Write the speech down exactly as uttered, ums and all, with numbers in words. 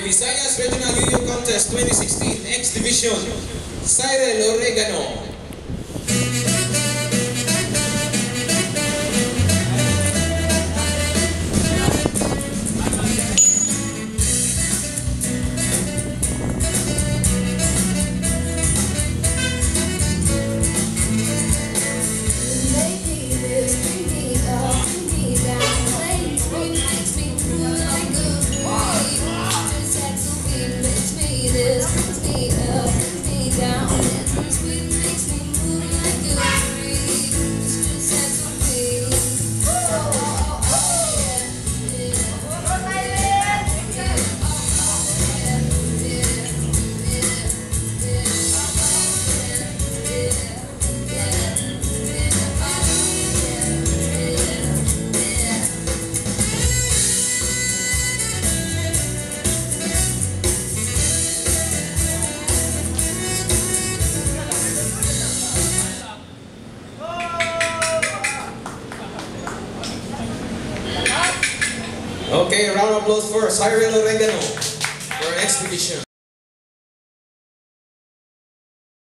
Visayas Regional Yo-Yo Contest twenty sixteen X Division, Cyril Oregano. Okay, a round of applause for Cyril Oregano for X Division.